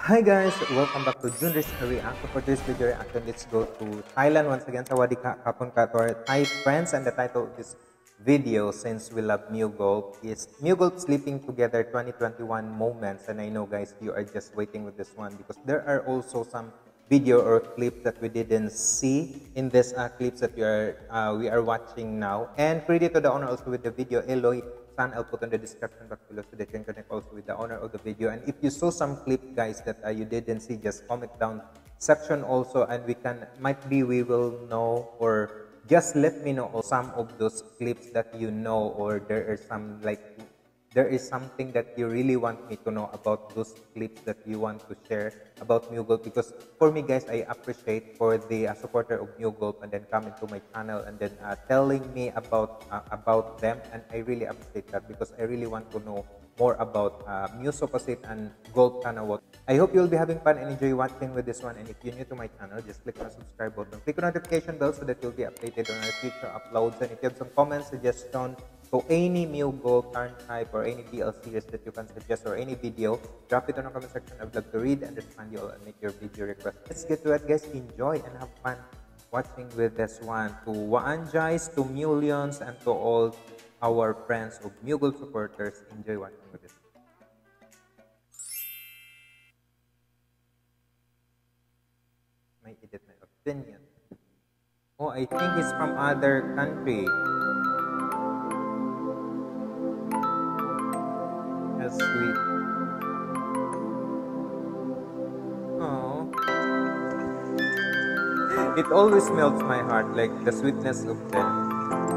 Hi guys, welcome back to Junris Reaction. For this video reaction, let's go to Thailand once again. Sawadee ka, kapon ka to our Thai friends, and the title of this video, since we love Mugol, is Mugol Sleeping Together 2021 Moments. And I know guys, you are just waiting with this one because there are also some video or clips that we didn't see in this clips that we are watching now. And credit to the owner also with the video, Eloy San. I'll put on the description box below so that you can connect also with the owner of the video. And if you saw some clip guys that you didn't see, just comment down section also, and we will know, or just let me know some of those clips that you know, or there is something that you really want me to know about those clips that you want to share about Mugol. Because for me guys, I appreciate for the supporter of Mugol and then coming to my channel and then telling me about them, and I really appreciate that because I really want to know more about Musopasit and Gold Kanawat. I hope you'll be having fun and enjoy watching with this one. And if you're new to my channel, just click on the subscribe button, click on notification bell so that you'll be updated on our future uploads. And if you have some comments, suggestion, so any Mugol turn type or any DL series that you can suggest or any video, drop it on the comment section. I'd love to read and respond you all and make your video request. Let's get to it guys. Enjoy and have fun watching with this one. To Waanjais, to millions, and to all our friends of Mugol supporters, enjoy watching with this. May edit my opinion. Oh, I think it's from other country. That's sweet. Oh, it always melts my heart, like the sweetness of them.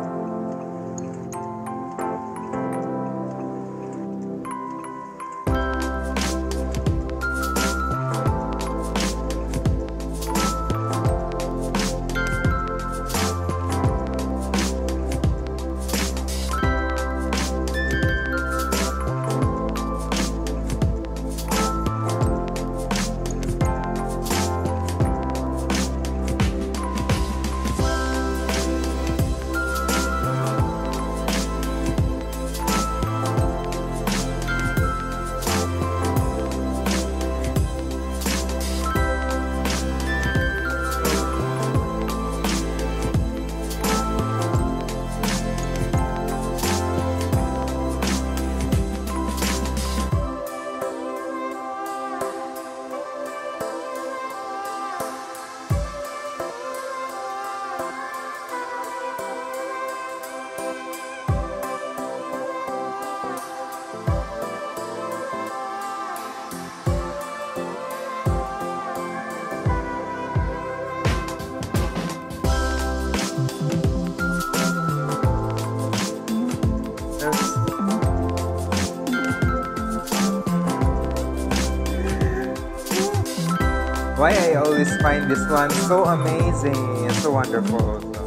Why I always find this one so amazing and so wonderful also.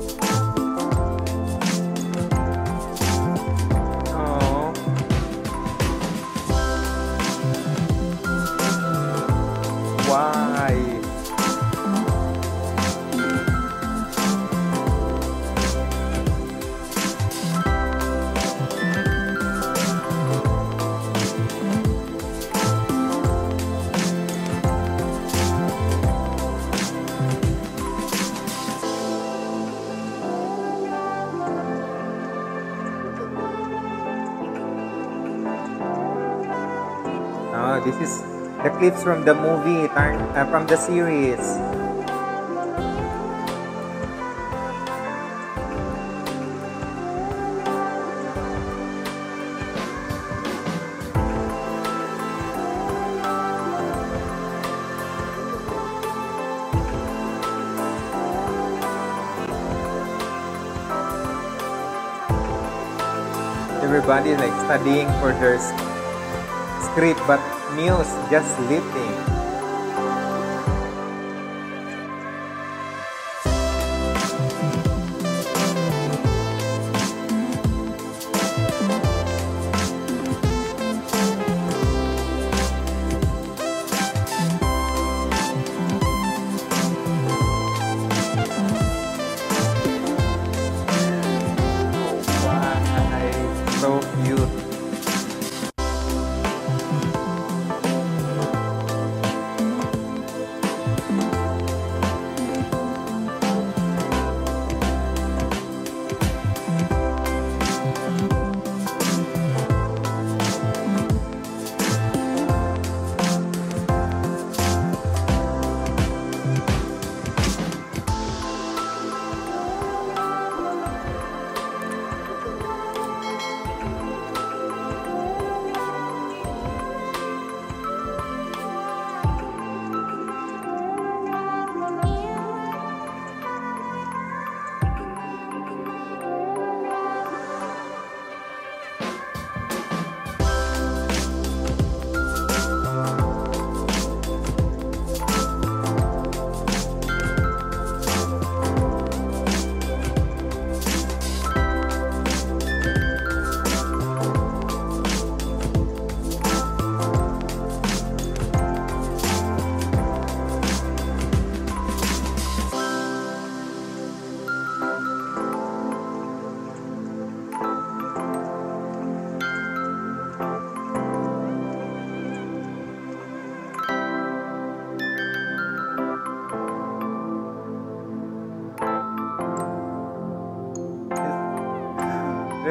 Oh. Why? This is the clips from the movie, from the series. Everybody like studying for their script, but Muse just sleeping. Why? So cute.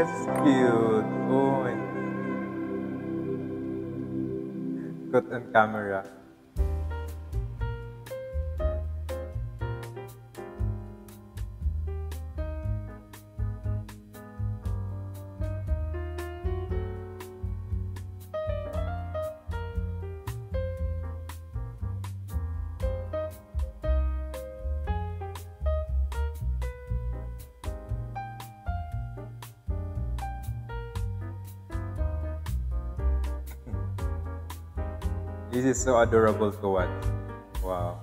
That's cute. Oh my. Caught on camera. This is so adorable to watch. Wow.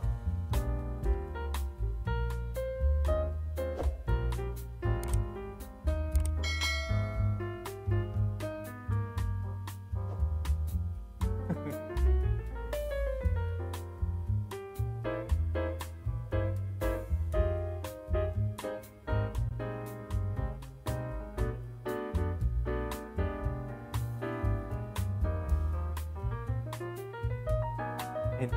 And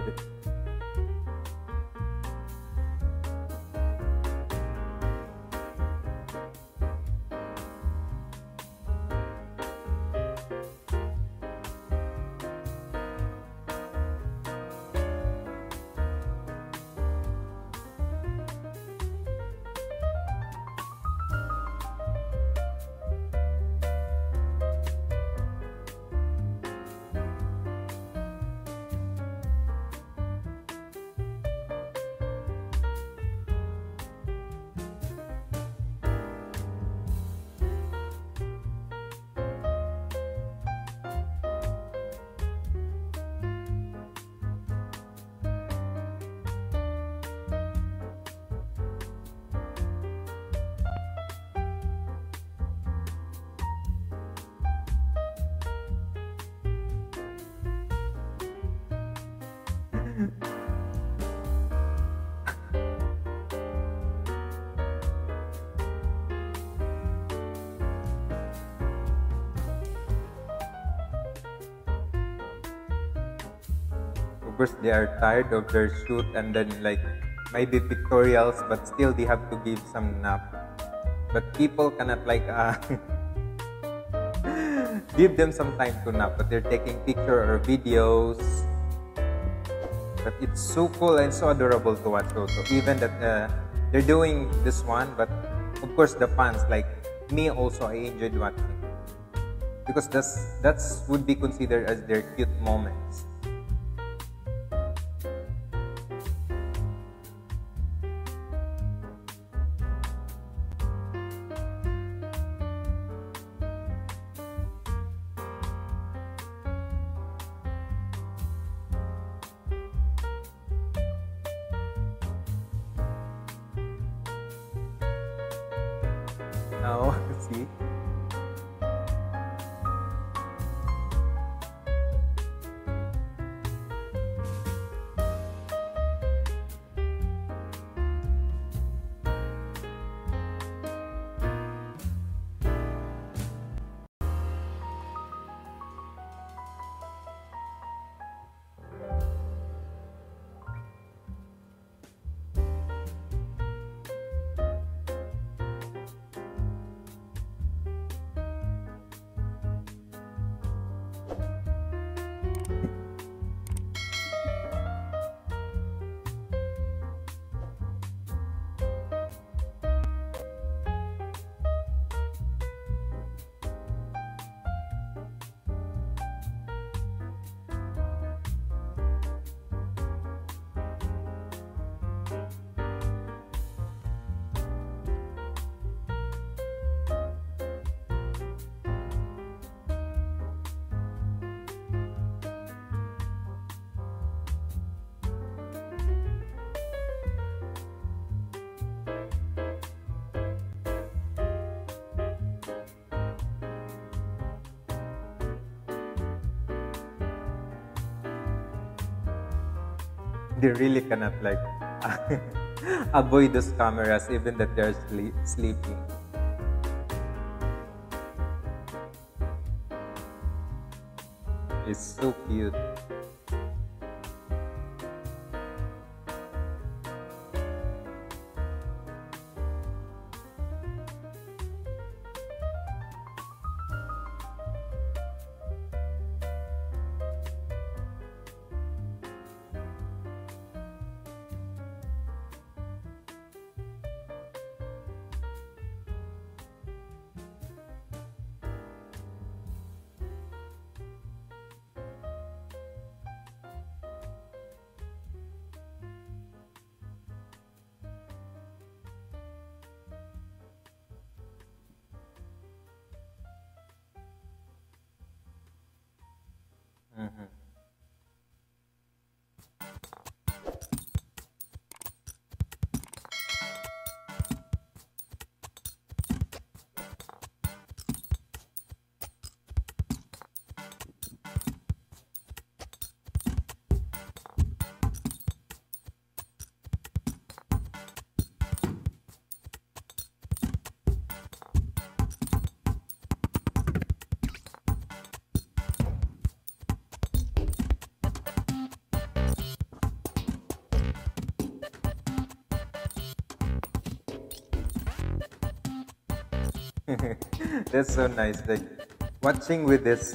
of course, they are tired of their shoot and then like maybe pictorials, but still they have to give some nap. But people cannot like give them some time to nap, but they're taking picture or videos. But it's so cool and so adorable to watch also. Even that they're doing this one, but of course the fans like me also, I enjoyed watching because that's would be considered as their cute moments. Now, see? They really cannot like avoid those cameras even that they're sleeping. It's so cute. That's so nice. Like watching with this.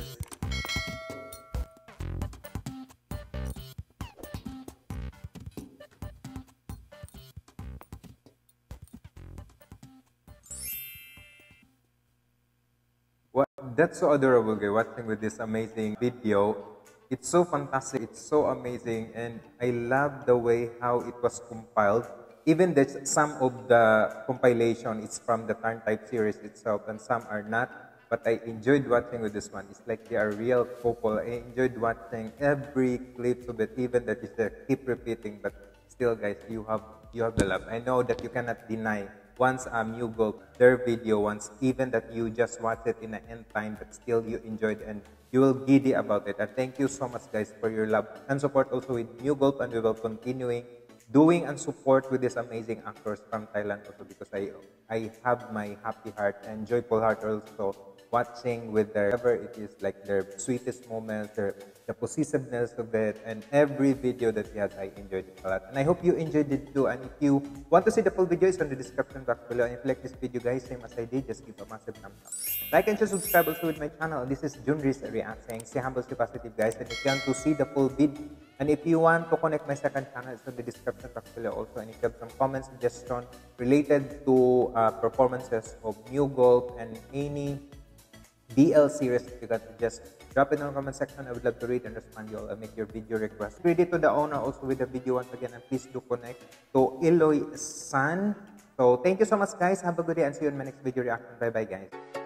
What, that's so adorable, guys. Watching with this amazing video. It's so fantastic. It's so amazing, and I love the way how it was compiled. Even that some of the compilation is from the Turn Type series itself, and some are not. But I enjoyed watching with this one. It's like they are real couple. I enjoyed watching every clip of it, even that is keep repeating. But still, guys, you have the love. I know that you cannot deny once you go their video once, even that you just watch it in the end time, but still you enjoyed and you will giddy about it. And thank you so much, guys, for your love and support also with New Gulp, and we will continuing doing and support with these amazing actors from Thailand also, because I have my happy heart and joyful heart also watching with their whatever it is, like their sweetest moments, the possessiveness of it, and every video that he has, I enjoyed it a lot. And I hope you enjoyed it too. And if you want to see the full video, it's on the description box below. And if you like this video, guys, same as I did, just give a massive thumbs up. Like and subscribe also with my channel. This is Junris React saying, stay humble, stay positive, guys. And if you want to see the full video, and if you want to connect my second channel, it's on the description box below also. And if you have some comments, suggestion related to performances of New Gulp and any BL series, you got to just drop it in the comment section. I would love to read and respond you all. I'll make your video request. Credit to the owner also with the video once again, and please do connect to Eloy San. So thank you so much, guys. Have a good day and see you in my next video reaction. Bye bye, guys.